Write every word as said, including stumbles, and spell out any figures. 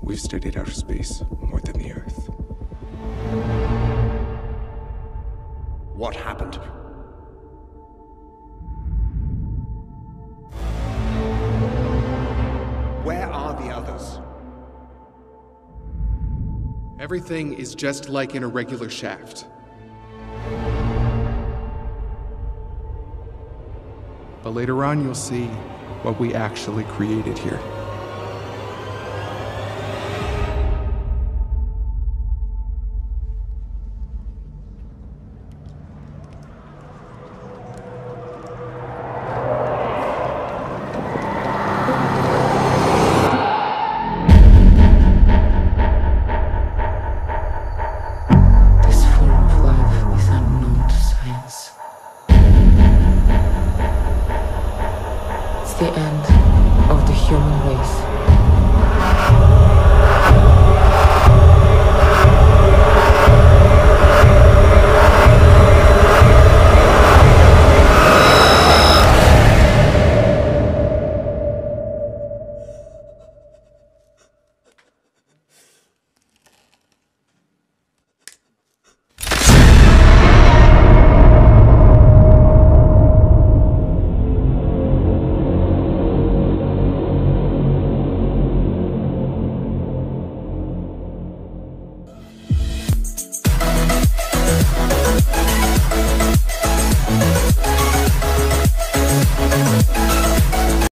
We've studied outer space more than the Earth. What happened? Where are the others? Everything is just like in a regular shaft. But later on, you'll see what we actually created here.